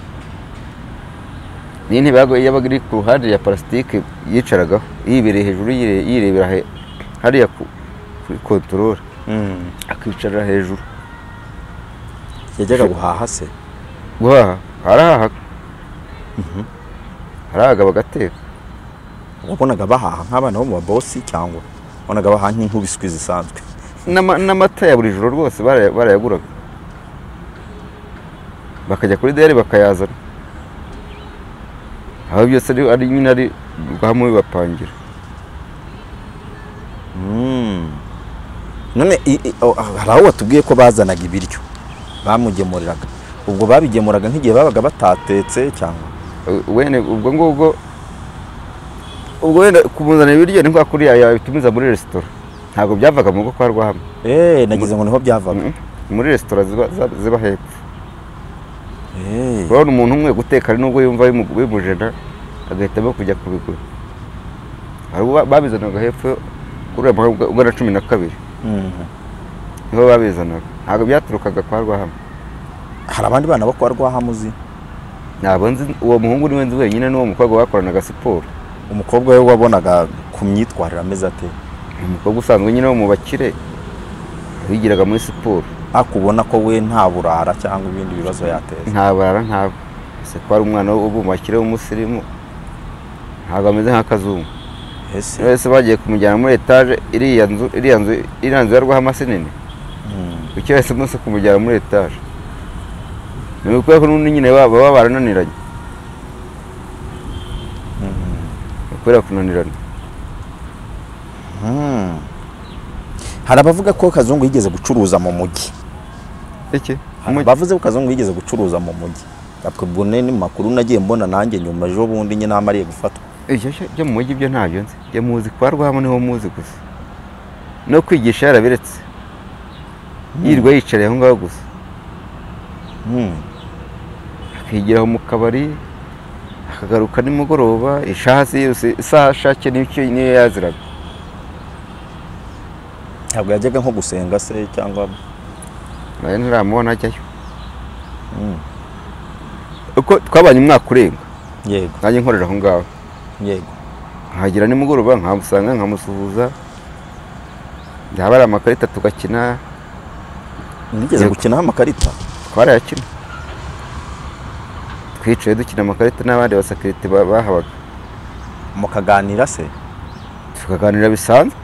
n'intebe yabaga iri ku ruhande ya plastique yicaragaho yibereye hejuru yirebera hariya kuri control, akicara hejuru. Yajyaga guhaha se? Guhaha harahaga. Harahaga bagateka. Wabonaga bahaha nk'abana bo mu babosi cyangwa wabonaga bahaha nk'inkubiswi zisanzwe? N'amata ya buri joro rwose barayaguraga, bakajya kuri deri bakayazana. Aho byose ari nyine ari Rwahama bibapangira. None hari aho watubwiye ko bazanaga ibiryo bamugemuriraga, ubwo babigemuraga nk'igihe babaga batatetse cyangwa? Wene ubwo wenda kumuzanira ibiryo ni kwa kuri yabitumiza muri restaurant, ntabwo byavaga mu rugo kwa Rwahama. Nagize ngo niho byavaga. Muri restaurant ziba hepfo. Urabona umuntu umwe guteka ari nubwo yumva bimujena agahitamo kujya kubigura. Babizanaga hepfo kuri ugana 12. Niho babizanaga, ntabwo byaturukaga kwa Rwahama. Hari abandi bana bo kwa Rwahama uzi? Ntabwo nzi, uwo muhungu niwe nzi wenyine n'uwo mukobwa bakoranaga siporo. Umukobwa we wabonaga ku myitwarire ameze ate? Umukobwa usanzwe nyine wo mu bakire wigiraga muri siporo. Akubona ko we nta burara cyangwa ibindi bibazo yateza? Nta burara ntabwo. Ese ko ari umwana wo mu bakire w'umusirimu, ntabwo ameze nka Kazungu. Ese bagiye kumujyana muri etage iriya nzu ya Rwahama sinini. Kuki wese munsi kumujyana muri etage? Ni uko n'undi nyine baba barananiranye. Kubera kunanirana. Hari abavuga ko Kazungu yigeze gucuruza mu mujyi. Iki? Bavuze ko Kazungu yigeze gucuruza mu mujyi. Ubwo ni makuru nagiye mbona nanjye nyuma ejo bundi nyine amariye gufatwa. Byo mu mujyi byo ntabyo nzi. Jye muzi kwa Rwahama niho muzi gusa. No kwigisha yarabiretse. Yirwa yicariye aho ngaho gusa. Akigiraho mu kabari, akagaruka nimugoroba, ishasi yose ishake niyo yaziraga. Ntabwo yajyaga nko gusenga se cyangwa? Naye ntiramubona ajyayo. Uko twabanye umwaka urenga. Yego. Nanjye nkorera aho ngaho. Yego. Nkagira nimugoroba nkamusanga nkamusuhuza. Yaba ari amakarita tugakina. Nigeze gukina amakarita? Twarayakina. Twicaye dukina amakarita n'abandi basakirite bahabaga. Mukaganira se? Tukaganira bisanzwe.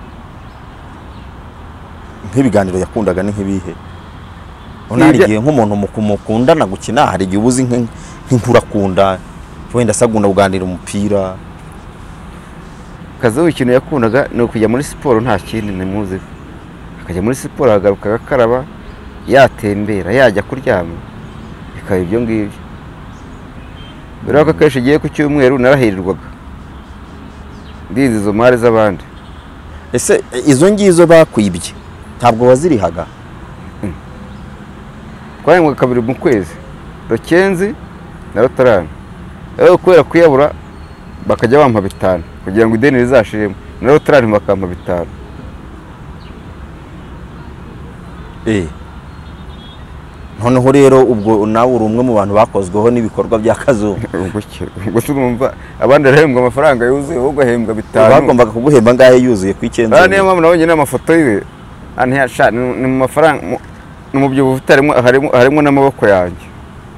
Nk'ibiganiro yakundaga ni nk'ibihe? Hari igihe nk'umuntu mukundana gukina, hari igihe ubuzi nk'inkurakunda wenda asagunda kuganira umupira. Kazungu ikintu yakundaga ni ukujya muri siporo, nta kindi nimuzi. akajya muri siporo agaruka agakaraba yatembera yajya kuryama bikaba ibyo ngibyo. Rero ko akenshi igiye ku cyumweru narahirirwaga ndizi izo mari z'abandi. ese izo ngizo bakwibye ntabwo wazirihaga? Twahembwaga kabiri mu kwezi, Rukenzi na Rutarana. Rero kubera kuyabura bakajya bampa 5 kugira ngo ideni rizashiremo, na Rutarana bakampa 5. Noneho rero ubwo nawe uri umwe mu bantu bakozweho n'ibikorwa bya Kazungu. Ubwo turumva abandi arahembwa amafaranga yuzuye, ahubwo ahembwa 5. Bagombaga kuguhemba ngahe yuzuye ku icyenda? Niyo mpamvu nabonye n'amafoto yiwe ntiyasha ni mu mafaranga, ni mu byo bufite harimo n'amaboko yanjye.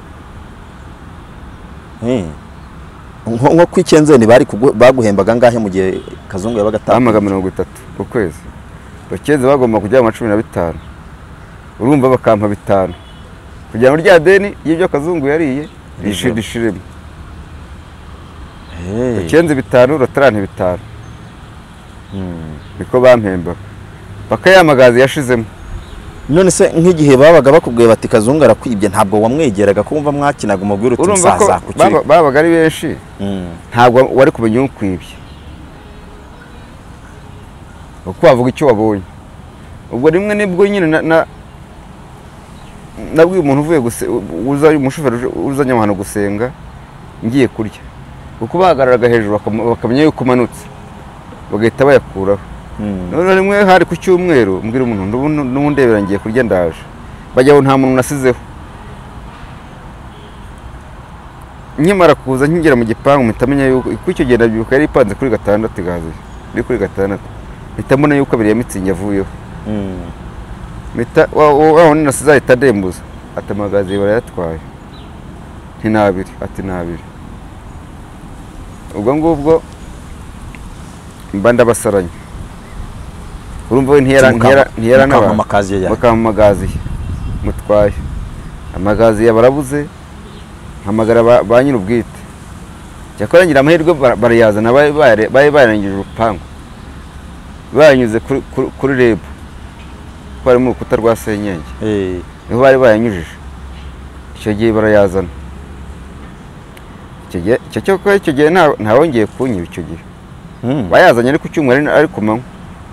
Nko ku icyenzeni baguhembaga ngahe mu gihe Kazungu yabaga atanga 30 ku kwezi? Rukenzi bagomba kujya mu 15. Urumva bakampa 5 kugira ngo rya deni y'ibyo Kazungu yariye rishiremo. Rukenzi 5, Rutarana 5. Niko bampemba paka yamagazi yashizemo. None se nk'igihe babaga bakubwiye bati Kazungu arakwibye ntabwo wamwegeraga kumva mwakinaga umubwira uti musaza kuki? Babaga ari benshi, ntabwo wari kumenya ukwibye, uko wavuga icyo wabonye. Ubwo rimwe nibwo nyine nabwiye umuntu uvuye uza umushoferi uzanye abantu gusenga ngiye kurya, kuko bahagararaga hejuru bakamenya yuko umanutse bagahita bayakuraho. None rimwe hari ku cyumweru mbwira umuntu n'undebera ngiye kurya ndaje, bajyaho nta muntu nasizeho. Nkimara kuza nkigera mu gipangu mitamenya yuko icyo gihe ndabyuka yari ipanze kuri 6 igazi, iri kuri 6 mitamuna yuko abiri ya Mitsingi yavuyeho. Waho nasize ahita adembuza ati amagazi barayatwaye, ntinabiri ati nabiri. Ubwo ngubwo mba ndabasaranye. Urumva we ntiyara n'amagazi mutwaye, amagazi yabarabuze, hamagara ba nyiri ubwite. Cyakora ngira amahirwe barayazana, bari barangije urupangu banyuze kuri REB, bari mu rukuta rwa Senyenge, niho bari bayanyujije. Icyo gihe barayazana. Icyo gihe ntawongeye kunyiba. Icyo gihe bayazanye ari ku cyumweru ari ku manywa.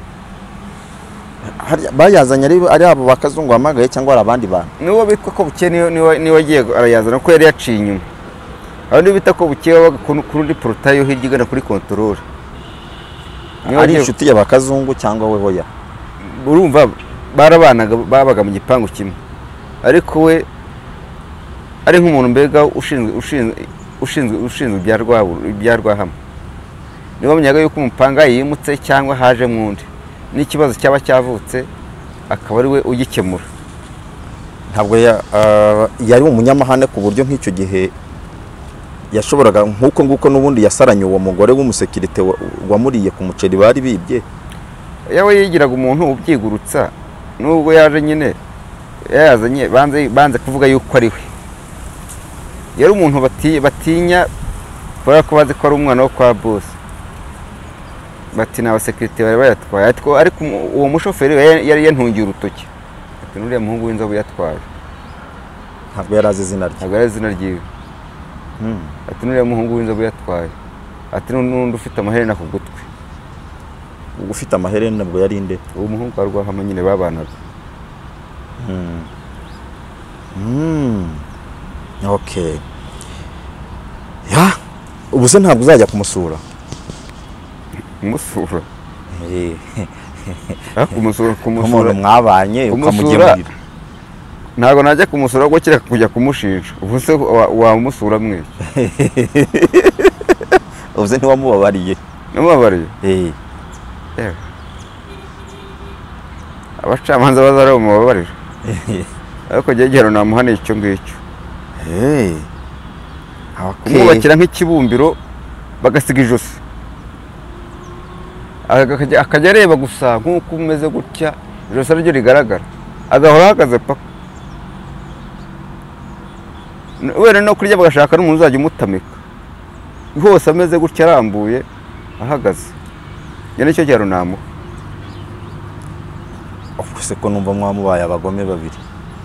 Bayazanye ari abo ba Kazungu hamagaye cyangwa ari abandi bantu? Niwo bitwa ko buke niwe agiye arayazana ko yari yaciye inyuma. Abandi bita ko buke babaga kuri portail hirya igana kuri control. Ari inshuti ya ba Kazungu cyangwa we hoya? Urumva barabanaga babaga mu gipangu kimwe, ariko we ari nk'umuntu mbega ushinzwe ibyarwahama. Niba bamenyaga yuko umupanga yimutse cyangwa haje mwundi, n'ikibazo cyaba cyavutse akaba ari we ugikemura. Ntabwo yari umunyamahane ku buryo nk'icyo gihe yashoboraga nguko n'ubundi yasaranye uwo mugore w'umusekirite wamuriye ku muceri bari bibye. Yawe yigiraga umuntu ubyigurutsa, nubwo yaje nyine yazanye banze kuvuga yuko ari we. Yari umuntu batinya kubera ko bazi ko ari umwana wo kwa boss. Bati n'abasekirite bari bayatwaye, ariko uwo mushoferi yari yantungiye urutoki ati nuriya muhungu w'inzobe yatwaye. Ntabwo yari azi izina rye? Ntabwo yari izina ryiwe. Ati nuriya muhungu w'inzobe yatwaye, ati n'undi ufite amaherena ku gutwi. Ufite amaherena nabwo yari inde? Uwo muhungu wa Rwahama nyine babanaga. Okay. Ubu se ntabwo uzajya kumusura? Kumusura? Kumusura umuntu mwabanye ukamugemurira. Ntabwo najya kumusura ahubwo kireka kujya kumushinja. Ubu se wamusura mwe? Ubu se ntiwamubabariye? Namubabariye? Abacamanza bazara bamubabarira. Ariko gihero namuhane icyo ngicyo. Kumubakira nk'ikibumbiro bagasiga ijosi, akajya areba gusa nk'uko umeze gutya, ijosi ariryo rigaragara, agahora ahagaze paka. Wenda no kurya bagashaka n'umuntu uzajya umutamika hose ameze gutya arambuye ahagaze. Nicyo gihero namuha. ese ko numva mwamubaye abagome babiri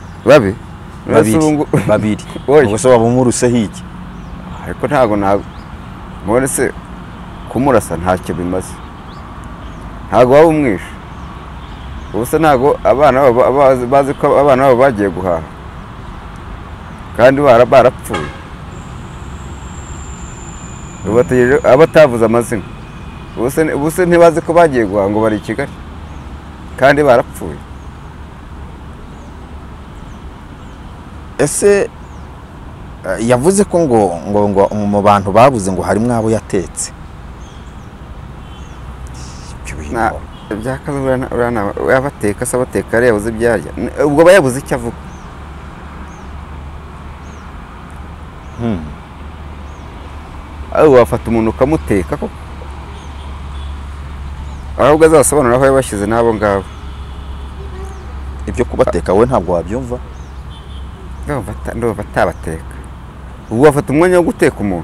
babiri ubwo se waba umuruse hiki ariko ntago mubone se kumurasa ntacyo bimaze ntago waba umwishe ubuse ntago abana bazi ko abana babo bagiye guhaha kandi barapfuye ubategereje abatavuze amazina ubuse ntibazi ko bagiye guhaha ngo bari i Kigali kandi barapfuye. Ese yavuze ko ngo mu bantu babuze ngo harimo abo yatetse byakaze yabateka se abateka ari yabuze ibyarya ubwo bayabuze icyo avuga. Wafata umuntu ukamuteka koko ahubwo azasobanura aho yabashyize n'abo ngabo. Ibyo kubateka wowe ntabwo wabyumva? Ndumva atabateka. Ubu wafata umwanya wo guteka umuntu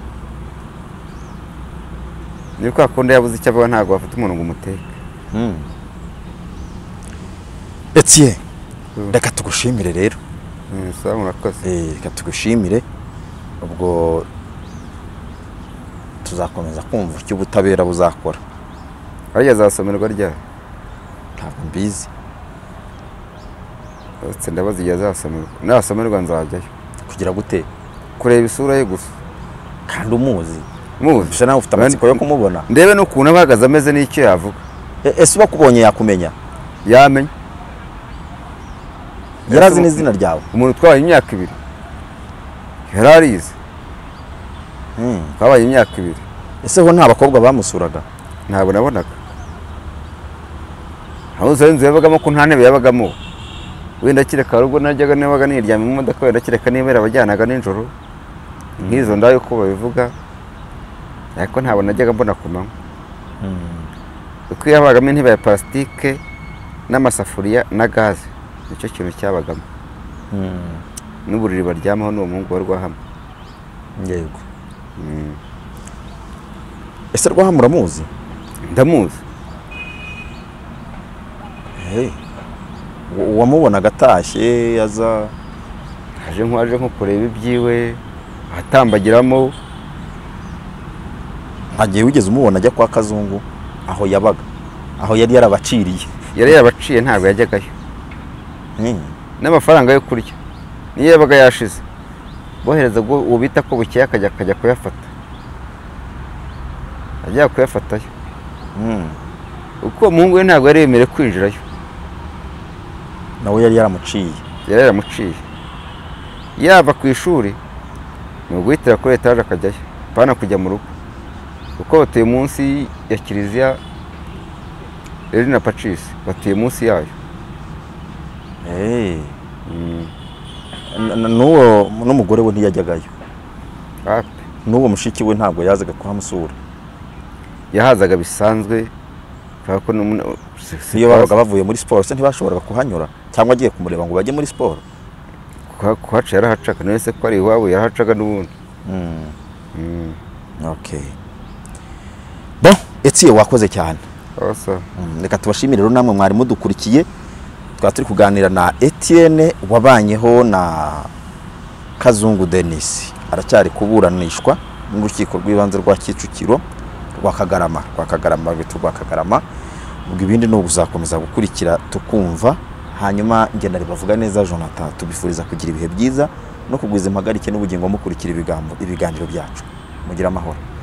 ni kwa kundi yabuze icyo avuga ntabwo wafata umuntu ngo umuteke. Etienne reka tugushimire rero. Sawa murakoze. Reka tugushimire ubwo tuzakomeza kumva icyo ubutabera buzakora. Ariya azasomerwa ryari? Ntabwo mbizi. Ndabaza igihe azasomerwa. Nasomerwa nzajyayo. Kugira gute? Kureba isura ye gusa. Kandi umuzi? Muzi. Bisa naho ufite amatsiko yo kumubona. Ndebe n'ukuntu abahagaze ameze n'icyo yavuga. Ese bakubonye yakumenya? Yamenya. Yarazi n'izina ryawe? Umuntu twabaye imyaka 2. Yararize. Twabaye imyaka 2. Ese ho nta bakobwa bamusuraga? Ntabwo nabonaga. Aho uzenze yabagamo ko nta ntebe yabagamo. Wenda kireka ubwo najyaga nabaga niryamye mu modoka wenda kireka niba yarabajyanaga n'injoro. Nkizo ndayo ko babivuga. Ariko ntabwo najyaga mbona kumanywa. Uko yabagamo intebe ya plastike n'amasafuriya na gaze. Nicyo kintu cyabagamo. N'uburiri baryamaho n'uwo muhungu wa Rwahama. Yego. Ese Rwahama uramuzi? Ndamuzi. Wamubonaga atashye aza aje nko kureba ibyiwe atambagiramo. Agiye wigeze umubona ajya kwa Kazungu aho yabaga aho yari yarabaciriye? Yari yabaciye ntabwo yajyagayo. N'amafaranga yo kurya niyo yabaga yashize bohereza uwo bita ko bukeye akajya kuyafata. Ajya kuyafatayo. Uko umuhungu we ntabwo yari yemerewe kwinjirayo. Nawe yari yaramuciye. Yari yaramuciye. Yava ku ishuri ni uguhitira kuri etaje akajyayo pana kujya mu rugo. Uko batuye munsi ya Kiliziya Elina Pacis batuye munsi yayo. N'uwo n'umugore we ntiyajyagayo? Hafi. N'uwo mushiki we ntabwo yazaga kuhamusura? Yahazaga bisanzwe. Iyo babaga bavuye muri siporo se ntibashoboraga kuhanyura cyangwa agiye kumureba ngo bajye muri siporo? Kuhaca yarahacaga nese ko ari iwabo yarahacaga n'ubundi. Okay. Bon, Etienne wakoze cyane. Awesome. Reka tubashimire rero namwe mwari mudukurikiye. Twa turi kuganira na Etienne wabanyeho na Kazungu Denis. Aracyari kuburanishwa mu rukiko rw'ibanze rwa Kicukiro rwa Kagarama bitu rwa Kagarama. Ubwo ibindi no guzakomeza gukurikira tukumva. Hanyuma ngenda ribavuga neza Jonathan tubifuriza kugira ibihe byiza no kugwiza impagarike n'ubugingo mukurikira ibiganiro byacu. Mugira amahoro.